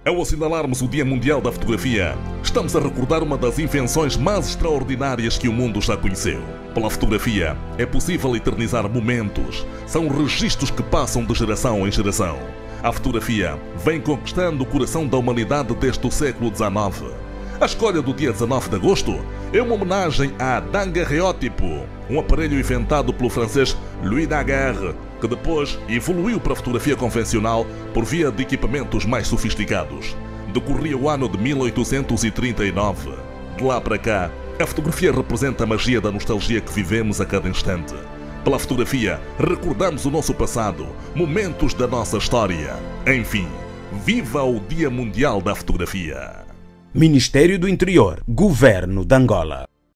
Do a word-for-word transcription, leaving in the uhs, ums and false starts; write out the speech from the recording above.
Ao assinalarmos o Dia Mundial da Fotografia, estamos a recordar uma das invenções mais extraordinárias que o mundo já conheceu. Pela fotografia, é possível eternizar momentos. São registros que passam de geração em geração. A fotografia vem conquistando o coração da humanidade desde o século dezenove. A escolha do dia dezanove de agosto é uma homenagem à daguerreótipo, um aparelho inventado pelo francês Louis Daguerre, que depois evoluiu para a fotografia convencional por via de equipamentos mais sofisticados. Decorria o ano de mil oitocentos e trinta e nove. De lá para cá, a fotografia representa a magia da nostalgia que vivemos a cada instante. Pela fotografia, recordamos o nosso passado, momentos da nossa história. Enfim, viva o Dia Mundial da Fotografia! Ministério do Interior, Governo de Angola.